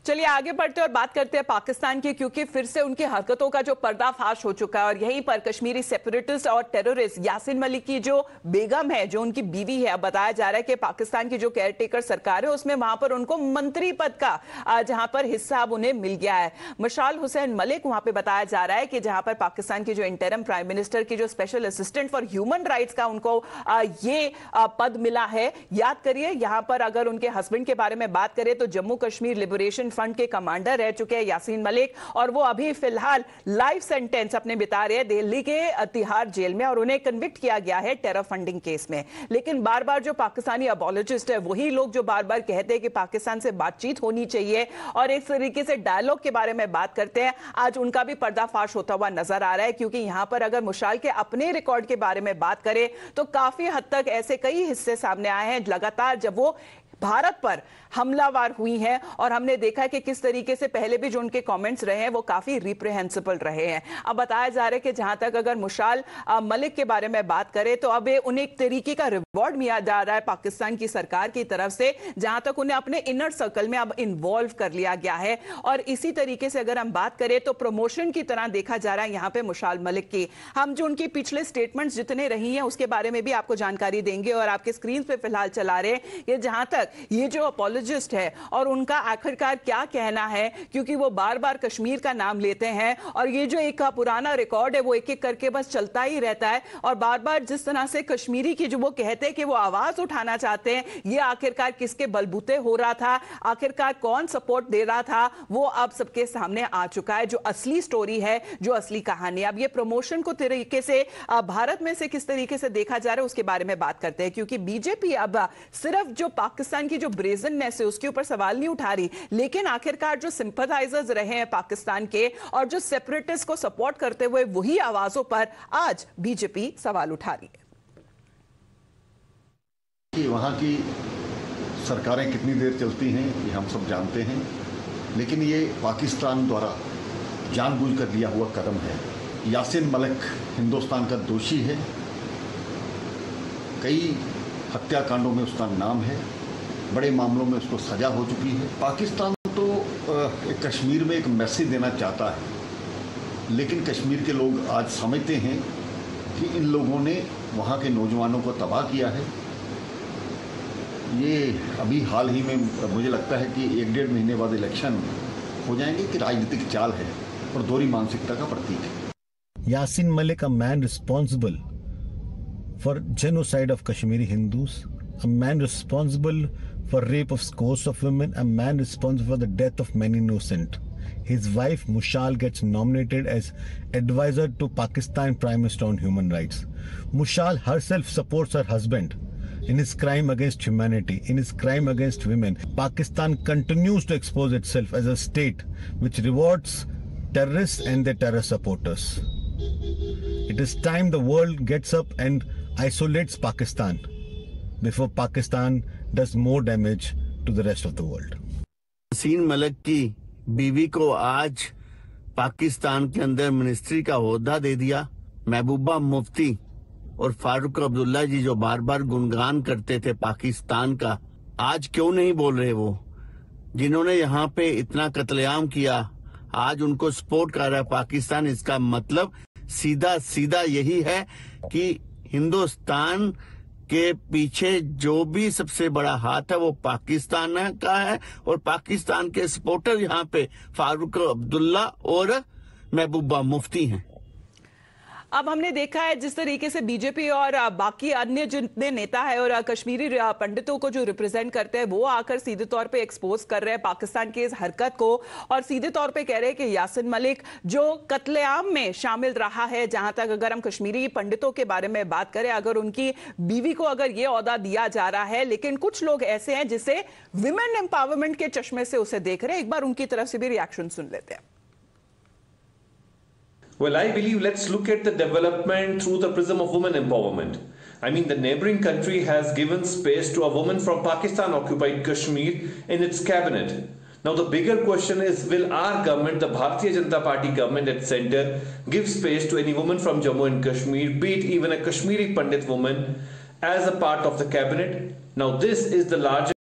चलिए आगे बढ़ते और बात करते हैं पाकिस्तान की, क्योंकि फिर से उनकी हरकतों का जो पर्दाफाश हो चुका है और यहीं पर कश्मीरी सेपरेटिस्ट और टेररिस्ट यासीन मलिक की जो बेगम है, जो उनकी बीवी है, अब बताया जा रहा है कि पाकिस्तान की जो केयरटेकर सरकार है उसमें वहां पर उनको मंत्री पद का जहां पर हिस्सा अब उन्हें मिल गया है। मशाल हुसैन मलिक वहां पर बताया जा रहा है कि जहां पर पाकिस्तान की जो इंटरिम प्राइम मिनिस्टर की जो special assistant for human rights का उनको ये पद मिला है। याद करिए यहां पर अगर उनके हस्बैंड के बारे में बात करें तो जम्मू कश्मीर लिबरेशन फ्रंट के कमांडर रह चुके हैं यासीन मलिक, और वो अभी फिलहाल लाइफ सेंटेंस अपने बिता रहे हैं दिल्ली के तिहाड़ जेल में, और उन्हें कन्विक्ट किया गया है टेरर फंडिंग केस में। लेकिन बार बार जो पाकिस्तानी अपोलोजिस्ट है, वही लोग जो बार बार कहते हैं कि पाकिस्तान से बातचीत होनी चाहिए और एक तरीके से डायलॉग के बारे में बात करते हैं, आज उनका भी पर्दाफाश होता हुआ नजर आ रहा है। क्योंकि यहां पर अगर मुशाल के अपने रिकॉर्ड के बारे में बात करें तो काफी हद तक ऐसे कई हिस्से सामने आए हैं लगातार जब वो भारत पर हमलावर हुई हैं, और हमने देखा है कि किस तरीके से पहले भी जो उनके कमेंट्स रहे हैं वो काफी रिप्रेहेंसिबल रहे हैं। अब बताया जा रहा है कि जहां तक अगर मुशाल मलिक के बारे में बात करें तो अब उन्हें एक तरीके का रिवॉर्ड मिला जा रहा है पाकिस्तान की सरकार की तरफ से, जहां तक उन्हें अपने इनर सर्कल में अब इन्वॉल्व कर लिया गया है। और इसी तरीके से अगर हम बात करें तो प्रमोशन की तरह देखा जा रहा है यहां पर मुशाल मलिक की। हम जो उनकी पिछले स्टेटमेंट्स जितने रही हैं उसके बारे में भी आपको जानकारी देंगे, और आपके स्क्रीन पे फिलहाल चला रहे हैं जहां तक ये जो अपोलोजिस्ट है और उनका आखिरकार क्या कहना है, क्योंकि वो बार बार कश्मीर का नाम लेते हैं और ये जो एक पुराना रिकॉर्ड है वो एक एक करके बस चलता ही रहता है, और बार बार जिस तरह से कश्मीरी की जो वो कहते हैं कि वो आवाज उठाना चाहते हैं, ये आखिरकार किसके बलबूते हो रहा था, आखिरकार कौन सपोर्ट दे रहा था, वो अब सबके सामने आ चुका है। जो असली स्टोरी है, जो असली कहानी, अब ये प्रमोशन को तरीके से भारत में से किस तरीके से देखा जा रहा है उसके बारे में बात करते हैं। क्योंकि बीजेपी अब सिर्फ जो पाकिस्तान की जो ब्रेजननेस है उसके ऊपर सवाल नहीं उठा रही, लेकिन आखिरकार जो सिंपथाइजर्स रहे हैं पाकिस्तान के और जो सेपरेटिस्ट को सपोर्ट करते हुए वही आवाजों पर आज बीजेपी सवाल उठा रही है। कि वहां की सरकारें कितनी देर चलती हैं ये हम सब जानते हैं, लेकिन ये पाकिस्तान द्वारा जानबूझकर लिया हुआ कदम है। यासीन मलिक हिंदुस्तान का दोषी है, कई हत्याकांडों में उसका नाम है, बड़े मामलों में उसको सजा हो चुकी है। पाकिस्तान तो कश्मीर में एक मैसेज देना चाहता है, लेकिन कश्मीर के लोग आज समझते हैं कि इन लोगों ने वहाँ के नौजवानों को तबाह किया है। ये अभी हाल ही में मुझे लगता है कि 1-1.5 महीने बाद इलेक्शन हो जाएंगे कि राजनीतिक चाल है और दोहरी मानसिकता का प्रतीक है। Yasin Malik, a man responsible for genocide of Kashmiri Hindus, a man responsible for rape of scores of women, a man responsible for the death of many innocent. His wife Mushal gets nominated as advisor to Pakistan Prime Minister on human rights. Mushal herself supports her husband in his crime against humanity, in his crime against women. Pakistan continues to expose itself as a state which rewards terrorists and their terror supporters. It is time the world gets up and isolates Pakistan before Pakistan does more damage to the rest of the world. Yasin Malik की बीवी को आज पाकिस्तान के अंदर ministry का ओहदा दे दिया। महबूबा मुफ्ती और फारूक अब्दुल्ला जी जो बार बार गुणगान करते थे पाकिस्तान का, आज क्यों नहीं बोल रहे? वो जिन्होंने यहाँ पे इतना कत्लेआम किया, आज उनको सपोर्ट कर रहा है पाकिस्तान। इसका मतलब सीधा सीधा यही है कि हिंदुस्तान के पीछे जो भी सबसे बड़ा हाथ है वो पाकिस्तान का है, और पाकिस्तान के सपोर्टर यहाँ पे फारूक अब्दुल्ला और महबूबा मुफ्ती हैं। अब हमने देखा है जिस तरीके से बीजेपी और बाकी अन्य जितने नेता है और कश्मीरी पंडितों को जो रिप्रेजेंट करते हैं वो आकर सीधे तौर पे एक्सपोज कर रहे हैं पाकिस्तान की इस हरकत को, और सीधे तौर पे कह रहे हैं कि यासीन मलिक जो कत्लेआम में शामिल रहा है, जहां तक अगर हम कश्मीरी पंडितों के बारे में बात करें, अगर उनकी बीवी को अगर ये ओहदा दिया जा रहा है, लेकिन कुछ लोग ऐसे हैं जिसे विमेन एम्पावरमेंट के चश्मे से उसे देख रहे हैं। एक बार उनकी तरफ से भी रिएक्शन सुन लेते हैं। Well, I believe let's look at the development through the prism of women empowerment. I mean, the neighboring country has given space to a woman from Pakistan occupied Kashmir in its cabinet. Now, the bigger question is, will our government, the Bharatiya Janata Party government at center, give space to any woman from Jammu and Kashmir, be it even a Kashmiri Pandit woman, as a part of the cabinet? Now, this is the largest